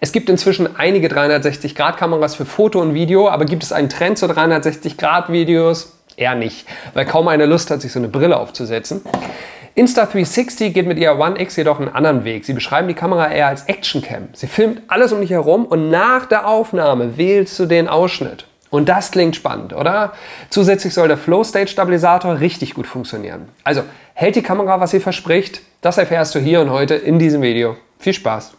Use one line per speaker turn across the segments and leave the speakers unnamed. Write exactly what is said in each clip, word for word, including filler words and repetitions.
Es gibt inzwischen einige dreihundertsechzig Grad Kameras für Foto und Video, aber gibt es einen Trend zu dreihundertsechzig Grad Videos? Eher nicht, weil kaum einer Lust hat, sich so eine Brille aufzusetzen. Insta dreihundertsechzig geht mit ihrer One X jedoch einen anderen Weg. Sie beschreiben die Kamera eher als Actioncam. Sie filmt alles um dich herum und nach der Aufnahme wählst du den Ausschnitt. Und das klingt spannend, oder? Zusätzlich soll der Flow-State-Stabilisator richtig gut funktionieren. Also, hält die Kamera, was sie verspricht? Das erfährst du hier und heute in diesem Video. Viel Spaß!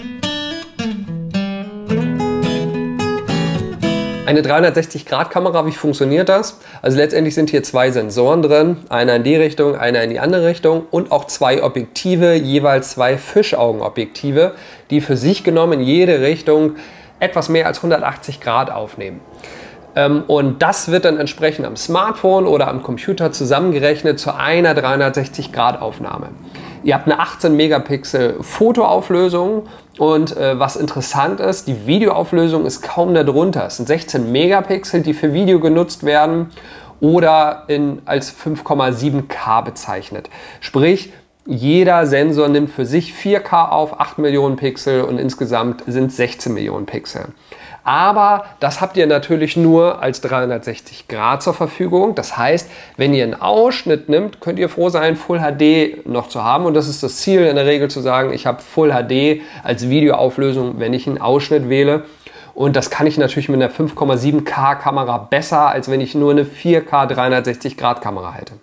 Eine dreihundertsechzig Grad Kamera, wie funktioniert das? Also letztendlich sind hier zwei Sensoren drin, einer in die Richtung, einer in die andere Richtung und auch zwei Objektive, jeweils zwei Fischaugenobjektive, die für sich genommen in jede Richtung etwas mehr als hundertachtzig Grad aufnehmen. Und das wird dann entsprechend am Smartphone oder am Computer zusammengerechnet zu einer dreihundertsechzig Grad Aufnahme. Ihr habt eine achtzehn Megapixel Fotoauflösung und äh, was interessant ist, die Videoauflösung ist kaum darunter. Es sind sechzehn Megapixel, die für Video genutzt werden oder in, als fünf Komma sieben K bezeichnet. Sprich, jeder Sensor nimmt für sich vier K auf, acht Millionen Pixel und insgesamt sind es sechzehn Millionen Pixel. Aber das habt ihr natürlich nur als dreihundertsechzig Grad zur Verfügung. Das heißt, wenn ihr einen Ausschnitt nimmt, könnt ihr froh sein, Full H D noch zu haben. Und das ist das Ziel in der Regel zu sagen, ich habe Full H D als Videoauflösung, wenn ich einen Ausschnitt wähle. Und das kann ich natürlich mit einer fünf Komma sieben K Kamera besser, als wenn ich nur eine vier K dreihundertsechzig Grad Kamera hätte.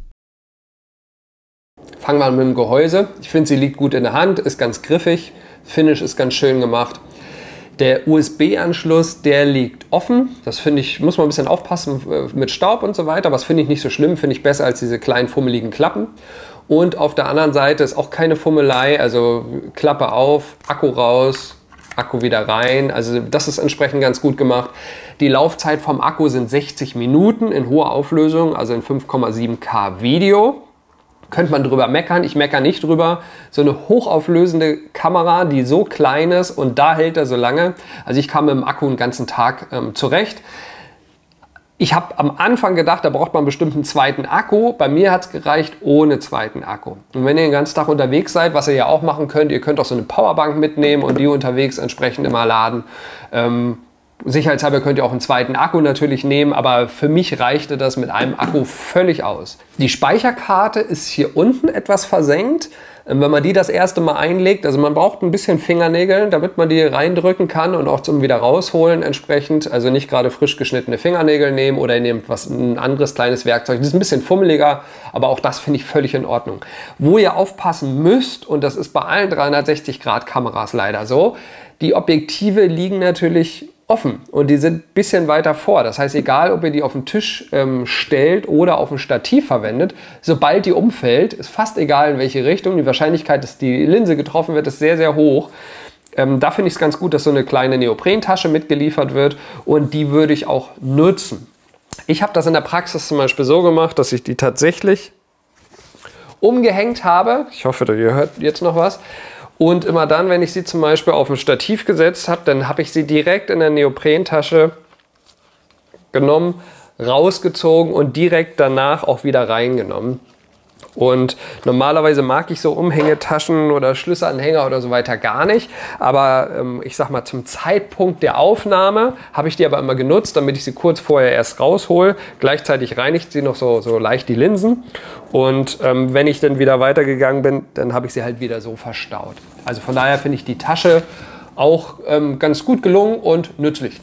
Fangen wir an mit dem Gehäuse. Ich finde, sie liegt gut in der Hand, ist ganz griffig. Finish ist ganz schön gemacht. Der U S B-Anschluss, der liegt offen. Das finde ich, muss man ein bisschen aufpassen mit Staub und so weiter, aber das finde ich nicht so schlimm, finde ich besser als diese kleinen fummeligen Klappen. Und auf der anderen Seite ist auch keine Fummelei, also Klappe auf, Akku raus, Akku wieder rein. Also das ist entsprechend ganz gut gemacht. Die Laufzeit vom Akku sind sechzig Minuten in hoher Auflösung, also in fünf Komma sieben K Video. Könnte man drüber meckern, ich meckere nicht drüber. So eine hochauflösende Kamera, die so klein ist und da hält er so lange. Also ich kam mit dem Akku einen ganzen Tag ähm, zurecht. Ich habe am Anfang gedacht, da braucht man bestimmt einen zweiten Akku. Bei mir hat es gereicht ohne zweiten Akku. Und wenn ihr den ganzen Tag unterwegs seid, was ihr ja auch machen könnt, ihr könnt auch so eine Powerbank mitnehmen und die unterwegs entsprechend immer laden. Ähm, Sicherheitshalber könnt ihr auch einen zweiten Akku natürlich nehmen, aber für mich reichte das mit einem Akku völlig aus. Die Speicherkarte ist hier unten etwas versenkt. Wenn man die das erste Mal einlegt, also man braucht ein bisschen Fingernägel, damit man die reindrücken kann und auch zum wieder rausholen entsprechend. Also nicht gerade frisch geschnittene Fingernägel nehmen oder ihr nehmt was, ein anderes kleines Werkzeug. Das ist ein bisschen fummeliger, aber auch das finde ich völlig in Ordnung. Wo ihr aufpassen müsst, und das ist bei allen dreihundertsechzig Grad Kameras leider so, die Objektive liegen natürlich offen und die sind ein bisschen weiter vor. Das heißt, egal ob ihr die auf den Tisch ähm, stellt oder auf ein Stativ verwendet, sobald die umfällt, ist fast egal in welche Richtung. Die Wahrscheinlichkeit, dass die Linse getroffen wird, ist sehr, sehr hoch. Ähm, da finde ich es ganz gut, dass so eine kleine Neoprentasche mitgeliefert wird und die würde ich auch nutzen. Ich habe das in der Praxis zum Beispiel so gemacht, dass ich die tatsächlich umgehängt habe. Ich hoffe, ihr hört jetzt noch was. Und immer dann, wenn ich sie zum Beispiel auf ein Stativ gesetzt habe, dann habe ich sie direkt in der Neoprentasche genommen, rausgezogen und direkt danach auch wieder reingenommen. Und normalerweise mag ich so Umhängetaschen oder Schlüsselanhänger oder so weiter gar nicht. Aber ähm, ich sag mal, zum Zeitpunkt der Aufnahme habe ich die aber immer genutzt, damit ich sie kurz vorher erst raushole. Gleichzeitig reinigt sie noch so, so leicht die Linsen. Und ähm, wenn ich dann wieder weitergegangen bin, dann habe ich sie halt wieder so verstaut. Also von daher finde ich die Tasche auch ähm, ganz gut gelungen und nützlich.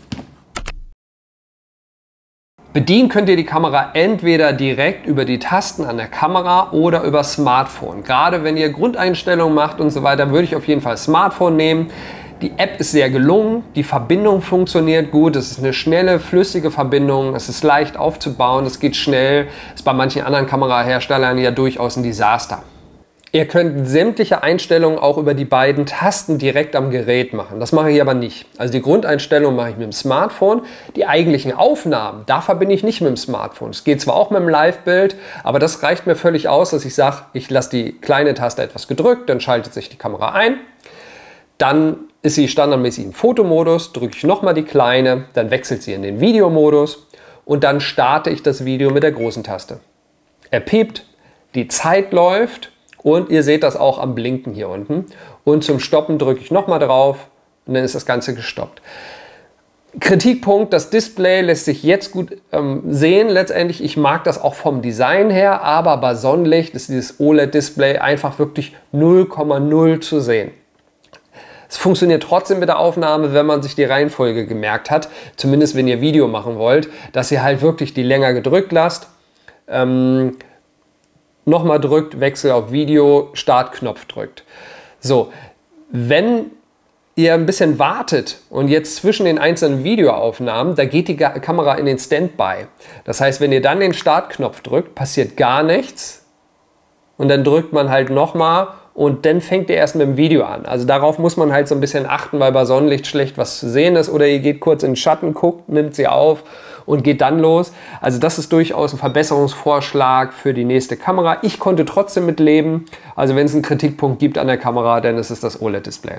Bedienen könnt ihr die Kamera entweder direkt über die Tasten an der Kamera oder über Smartphone. Gerade wenn ihr Grundeinstellungen macht und so weiter, würde ich auf jeden Fall Smartphone nehmen. Die App ist sehr gelungen, die Verbindung funktioniert gut, es ist eine schnelle, flüssige Verbindung, es ist leicht aufzubauen, es geht schnell, ist bei manchen anderen Kameraherstellern ja durchaus ein Desaster. Ihr könnt sämtliche Einstellungen auch über die beiden Tasten direkt am Gerät machen. Das mache ich aber nicht. Also die Grundeinstellung mache ich mit dem Smartphone. Die eigentlichen Aufnahmen, da verbinde ich nicht mit dem Smartphone. Es geht zwar auch mit dem Live-Bild, aber das reicht mir völlig aus, dass ich sage, ich lasse die kleine Taste etwas gedrückt, dann schaltet sich die Kamera ein. Dann ist sie standardmäßig im Fotomodus, drücke ich nochmal die kleine, dann wechselt sie in den Videomodus und dann starte ich das Video mit der großen Taste. Er piept, die Zeit läuft. Und ihr seht das auch am Blinken hier unten. Und zum Stoppen drücke ich nochmal drauf und dann ist das Ganze gestoppt. Kritikpunkt, das Display lässt sich jetzt gut ähm, sehen letztendlich. Ich mag das auch vom Design her, aber bei Sonnenlicht ist dieses O L E D-Display einfach wirklich null Komma null zu sehen. Es funktioniert trotzdem mit der Aufnahme, wenn man sich die Reihenfolge gemerkt hat, zumindest wenn ihr Video machen wollt, dass ihr halt wirklich die länger gedrückt lasst, ähm, nochmal drückt, Wechsel auf Video, Startknopf drückt. So, wenn ihr ein bisschen wartet und jetzt zwischen den einzelnen Videoaufnahmen, da geht die Kamera in den Standby. Das heißt, wenn ihr dann den Startknopf drückt, passiert gar nichts und dann drückt man halt nochmal und dann fängt ihr erst mit dem Video an. Also darauf muss man halt so ein bisschen achten, weil bei Sonnenlicht schlecht was zu sehen ist oder ihr geht kurz in den Schatten, guckt, nimmt sie auf und geht dann los. Also das ist durchaus ein Verbesserungsvorschlag für die nächste Kamera. Ich konnte trotzdem mit leben. Also wenn es einen Kritikpunkt gibt an der Kamera, dann ist es das O L E D-Display.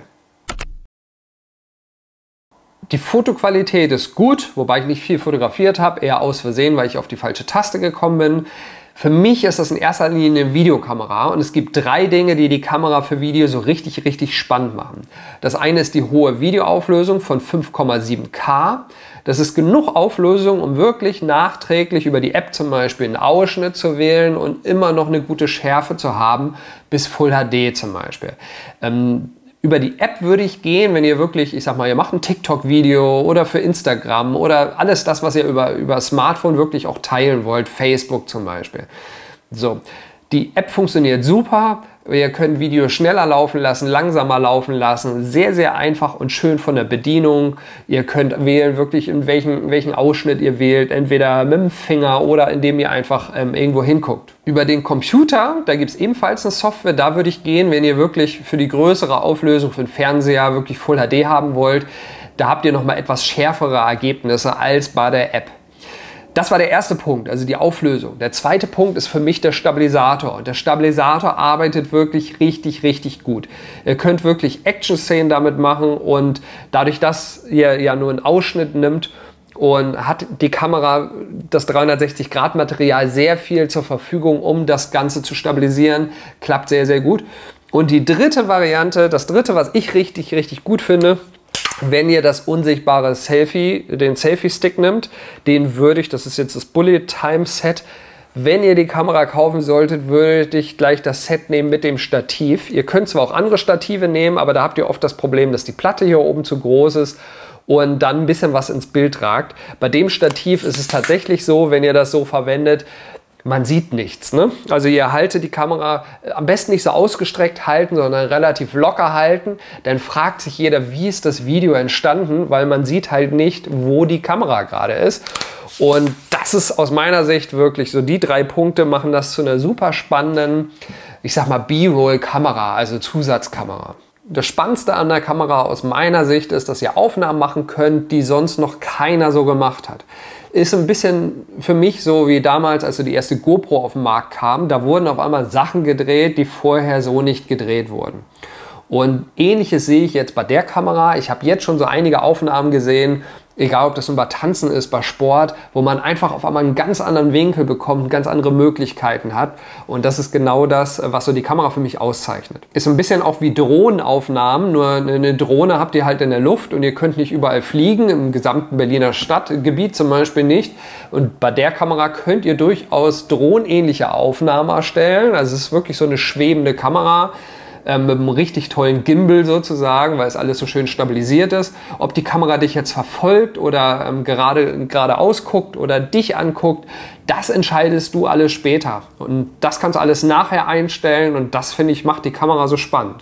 Die Fotoqualität ist gut, wobei ich nicht viel fotografiert habe, eher aus Versehen, weil ich auf die falsche Taste gekommen bin. Für mich ist das in erster Linie eine Videokamera und es gibt drei Dinge, die die Kamera für Video so richtig, richtig spannend machen. Das eine ist die hohe Videoauflösung von fünf Komma sieben K. Das ist genug Auflösung, um wirklich nachträglich über die App zum Beispiel einen Ausschnitt zu wählen und immer noch eine gute Schärfe zu haben, bis Full H D zum Beispiel. Ähm, Über die App würde ich gehen, wenn ihr wirklich, ich sag mal, ihr macht ein TikTok-Video oder für Instagram oder alles das, was ihr über, über Smartphone wirklich auch teilen wollt, Facebook zum Beispiel. So, die App funktioniert super. Ihr könnt Videos schneller laufen lassen, langsamer laufen lassen. Sehr, sehr einfach und schön von der Bedienung. Ihr könnt wählen, wirklich in welchen, welchen Ausschnitt ihr wählt. Entweder mit dem Finger oder indem ihr einfach ähm, irgendwo hinguckt. Über den Computer, da gibt es ebenfalls eine Software. Da würde ich gehen, wenn ihr wirklich für die größere Auflösung für den Fernseher wirklich Full H D haben wollt. Da habt ihr nochmal etwas schärfere Ergebnisse als bei der App. Das war der erste Punkt, also die Auflösung. Der zweite Punkt ist für mich der Stabilisator. Und der Stabilisator arbeitet wirklich richtig, richtig gut. Ihr könnt wirklich Action-Szenen damit machen und dadurch, dass ihr ja nur einen Ausschnitt nimmt und hat die Kamera das dreihundertsechzig Grad Material sehr viel zur Verfügung, um das Ganze zu stabilisieren. Klappt sehr, sehr gut. Und die dritte Variante, das dritte, was ich richtig, richtig gut finde, wenn ihr das unsichtbare Selfie, den Selfie-Stick nimmt, den würde ich, das ist jetzt das Bullet Time Set, wenn ihr die Kamera kaufen solltet, würde ich gleich das Set nehmen mit dem Stativ. Ihr könnt zwar auch andere Stative nehmen, aber da habt ihr oft das Problem, dass die Platte hier oben zu groß ist und dann ein bisschen was ins Bild tragt. Bei dem Stativ ist es tatsächlich so, wenn ihr das so verwendet, man sieht nichts. Ne? Also ihr haltet die Kamera am besten nicht so ausgestreckt halten, sondern relativ locker halten. Dann fragt sich jeder, wie ist das Video entstanden, weil man sieht halt nicht, wo die Kamera gerade ist. Und das ist aus meiner Sicht wirklich so, die drei Punkte machen das zu einer super spannenden, ich sag mal B-Roll-Kamera, also Zusatzkamera. Das Spannendste an der Kamera aus meiner Sicht ist, dass ihr Aufnahmen machen könnt, die sonst noch keiner so gemacht hat. Ist ein bisschen für mich so wie damals, als so die erste GoPro auf den Markt kam. Da wurden auf einmal Sachen gedreht, die vorher so nicht gedreht wurden. Und Ähnliches sehe ich jetzt bei der Kamera. Ich habe jetzt schon so einige Aufnahmen gesehen, egal ob das nun bei Tanzen ist, bei Sport, wo man einfach auf einmal einen ganz anderen Winkel bekommt, ganz andere Möglichkeiten hat. Und das ist genau das, was so die Kamera für mich auszeichnet. Ist ein bisschen auch wie Drohnenaufnahmen, nur eine Drohne habt ihr halt in der Luft und ihr könnt nicht überall fliegen, im gesamten Berliner Stadtgebiet zum Beispiel nicht. Und bei der Kamera könnt ihr durchaus drohnenähnliche Aufnahmen erstellen. Also es ist wirklich so eine schwebende Kamera. Ähm, mit einem richtig tollen Gimbal sozusagen, weil es alles so schön stabilisiert ist. Ob die Kamera dich jetzt verfolgt oder ähm, gerade geradeaus guckt oder dich anguckt, das entscheidest du alles später. Und das kannst du alles nachher einstellen und das, finde ich, macht die Kamera so spannend.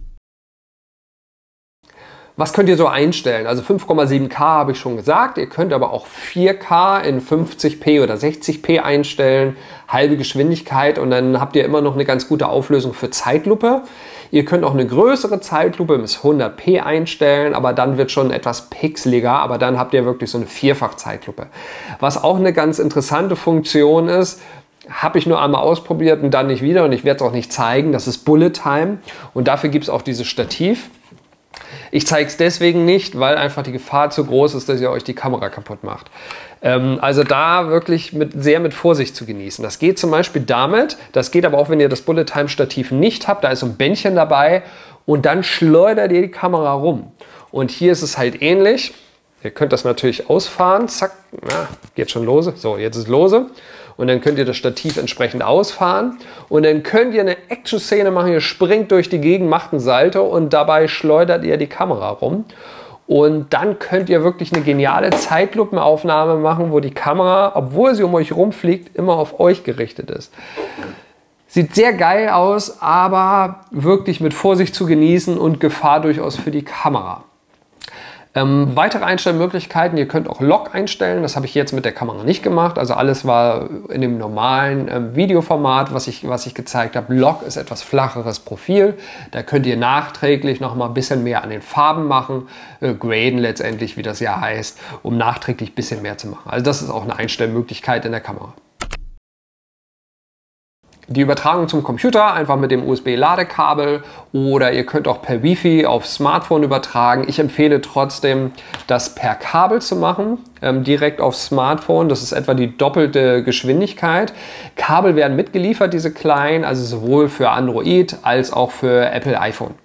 Was könnt ihr so einstellen? Also fünf Komma sieben K habe ich schon gesagt. Ihr könnt aber auch vier K in fünfzig p oder sechzig p einstellen, halbe Geschwindigkeit und dann habt ihr immer noch eine ganz gute Auflösung für Zeitlupe. Ihr könnt auch eine größere Zeitlupe bis hundert p einstellen, aber dann wird schon etwas pixeliger, aber dann habt ihr wirklich so eine Vierfach-Zeitlupe. Was auch eine ganz interessante Funktion ist, habe ich nur einmal ausprobiert und dann nicht wieder und ich werde es auch nicht zeigen, das ist Bullet Time und dafür gibt es auch dieses Stativ. Ich zeige es deswegen nicht, weil einfach die Gefahr zu groß ist, dass ihr euch die Kamera kaputt macht. Ähm, also da wirklich mit, sehr mit Vorsicht zu genießen. Das geht zum Beispiel damit, das geht aber auch, wenn ihr das Bullet Time Stativ nicht habt, da ist so ein Bändchen dabei und dann schleudert ihr die Kamera rum. Und hier ist es halt ähnlich. Ihr könnt das natürlich ausfahren. Zack, na, geht schon lose. So, jetzt ist lose. Und dann könnt ihr das Stativ entsprechend ausfahren. Und dann könnt ihr eine Action-Szene machen. Ihr springt durch die Gegend, macht einen Salto und dabei schleudert ihr die Kamera rum. Und dann könnt ihr wirklich eine geniale Zeitlupenaufnahme machen, wo die Kamera, obwohl sie um euch rumfliegt, immer auf euch gerichtet ist. Sieht sehr geil aus, aber wirklich mit Vorsicht zu genießen und Gefahr durchaus für die Kamera. Ähm, weitere Einstellmöglichkeiten, ihr könnt auch Log einstellen, das habe ich jetzt mit der Kamera nicht gemacht, also alles war in dem normalen ähm, Videoformat, was ich, was ich gezeigt habe. Log ist etwas flacheres Profil, da könnt ihr nachträglich noch mal ein bisschen mehr an den Farben machen, äh, graden letztendlich, wie das ja heißt, um nachträglich ein bisschen mehr zu machen. Also das ist auch eine Einstellmöglichkeit in der Kamera. Die Übertragung zum Computer einfach mit dem U S B-Ladekabel oder ihr könnt auch per Wi-Fi auf Smartphone übertragen. Ich empfehle trotzdem, das per Kabel zu machen, ähm, direkt aufs Smartphone. Das ist etwa die doppelte Geschwindigkeit. Kabel werden mitgeliefert, diese kleinen, also sowohl für Android als auch für Apple iPhone.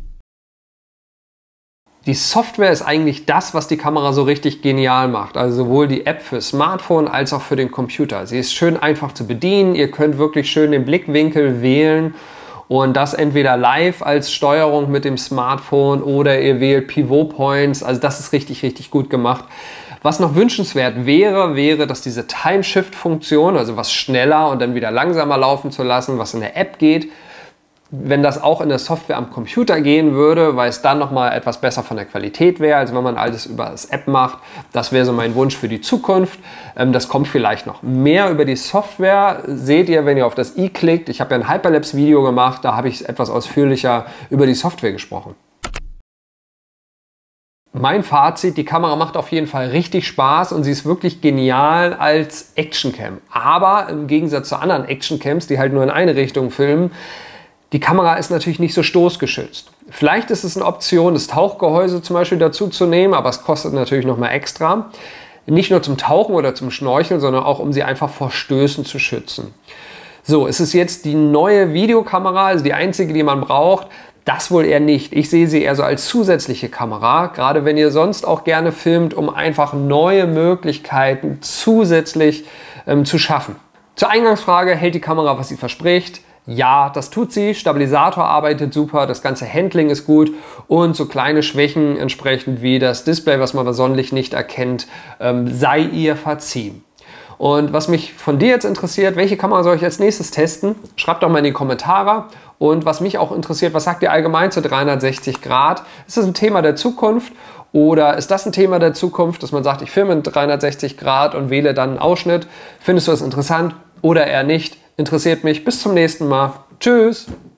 Die Software ist eigentlich das, was die Kamera so richtig genial macht. Also sowohl die App für Smartphone als auch für den Computer. Sie ist schön einfach zu bedienen. Ihr könnt wirklich schön den Blickwinkel wählen und das entweder live als Steuerung mit dem Smartphone oder ihr wählt Pivot Points. Also das ist richtig, richtig gut gemacht. Was noch wünschenswert wäre, wäre, dass diese Time-Shift-Funktion, also was schneller und dann wieder langsamer laufen zu lassen, was in der App geht, wenn das auch in der Software am Computer gehen würde, weil es dann nochmal etwas besser von der Qualität wäre, als wenn man alles über das App macht. Das wäre so mein Wunsch für die Zukunft. Das kommt vielleicht noch. Mehr über die Software seht ihr, wenn ihr auf das i klickt. Ich habe ja ein Hyperlapse-Video gemacht, da habe ich etwas ausführlicher über die Software gesprochen. Mein Fazit, die Kamera macht auf jeden Fall richtig Spaß und sie ist wirklich genial als Actioncam. Aber im Gegensatz zu anderen Actioncams, die halt nur in eine Richtung filmen, die Kamera ist natürlich nicht so stoßgeschützt. Vielleicht ist es eine Option, das Tauchgehäuse zum Beispiel dazu zu nehmen, aber es kostet natürlich nochmal extra. Nicht nur zum Tauchen oder zum Schnorcheln, sondern auch, um sie einfach vor Stößen zu schützen. So, es ist jetzt die neue Videokamera, also die einzige, die man braucht. Das wohl eher nicht. Ich sehe sie eher so als zusätzliche Kamera, gerade wenn ihr sonst auch gerne filmt, um einfach neue Möglichkeiten zusätzlich ähm, zu schaffen. Zur Eingangsfrage, hält die Kamera, was sie verspricht? Ja, das tut sie. Stabilisator arbeitet super, das ganze Handling ist gut und so kleine Schwächen entsprechend wie das Display, was man bei Sonnenlicht nicht erkennt, ähm, sei ihr verziehen. Und was mich von dir jetzt interessiert, welche Kamera soll ich als nächstes testen? Schreibt doch mal in die Kommentare. Und was mich auch interessiert, was sagt ihr allgemein zu dreihundertsechzig Grad? Ist das ein Thema der Zukunft? Oder ist das ein Thema der Zukunft, dass man sagt, ich filme in dreihundertsechzig Grad und wähle dann einen Ausschnitt? Findest du das interessant oder eher nicht? Interessiert mich. Bis zum nächsten Mal. Tschüss!